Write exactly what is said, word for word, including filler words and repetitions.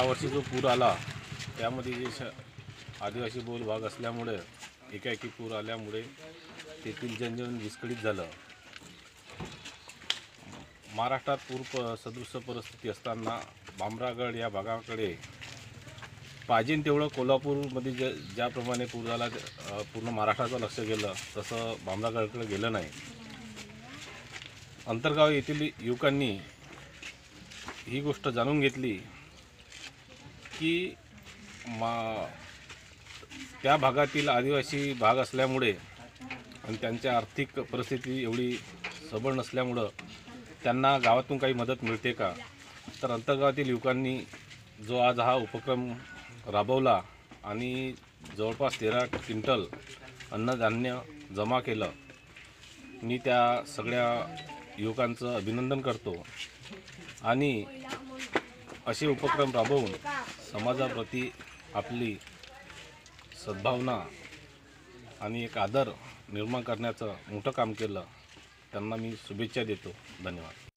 यावर्षी जो पूर आला त्यामध्ये जे श आदिवासी बहुल भाग असल्यामुळे एकाएकी पूर आल्यामुळे तेथील जनजीवन विस्कळीत झालं। महाराष्ट्रात पूर प सदृश परिस्थिती असताना भामरागड या भागाकडे पाहिजे तेवढं कोल्हापूरमध्ये ज ज्याप्रमाणे पूर झाला पूर्ण महाराष्ट्राचं लक्ष गेलं तसं भामरागडकडे गेलं नाही। अंतरगाव येथील युवकांनी ही गोष्ट जाणून घेतली की मा त्या भागातील आदिवासी भाग असल्यामुळे आणि त्यांच्या आर्थिक परिस्थिती एवढी सबळ नसल्यामुळं त्यांना गावातून काही मदत मिळते का। तर अंतर्गावातील युवकांनी जो आज हा उपक्रम राबवला आणि जवळपास तेरा क्विंटल अन्नधान्य जमा केलं, मी त्या सगळ्या युवकांचं अभिनंदन करतो। आणि असे उपक्रम राबवून समाजाप्रती आपली सद्भावना आणि एक आदर निर्माण करण्याचं मोठं काम केलं, त्यांना मी शुभेच्छा देतो। धन्यवाद।